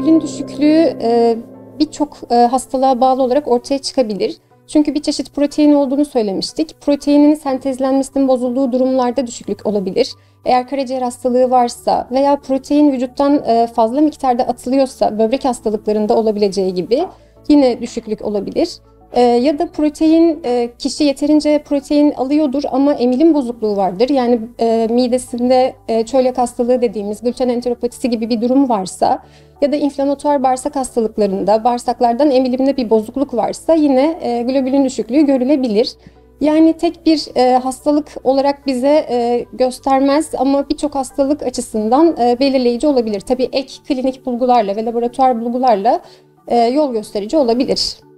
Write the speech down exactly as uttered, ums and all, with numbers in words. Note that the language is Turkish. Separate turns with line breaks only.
globulin düşüklüğü e, birçok e, hastalığa bağlı olarak ortaya çıkabilir. Çünkü bir çeşit protein olduğunu söylemiştik. Proteinin sentezlenmesinin bozulduğu durumlarda düşüklük olabilir. Eğer karaciğer hastalığı varsa veya protein vücuttan e, fazla miktarda atılıyorsa, böbrek hastalıklarında olabileceği gibi yine düşüklük olabilir. E, ya da protein, e, kişi yeterince protein alıyordur ama emilim bozukluğu vardır. Yani e, midesinde e, çölyak hastalığı dediğimiz gluten enteropatisi gibi bir durum varsa ya da inflamatuar bağırsak hastalıklarında bağırsaklardan emilimde bir bozukluk varsa yine e, globulin düşüklüğü görülebilir. Yani tek bir e, hastalık olarak bize e, göstermez ama birçok hastalık açısından e, belirleyici olabilir. Tabii ek klinik bulgularla ve laboratuvar bulgularla e, yol gösterici olabilir.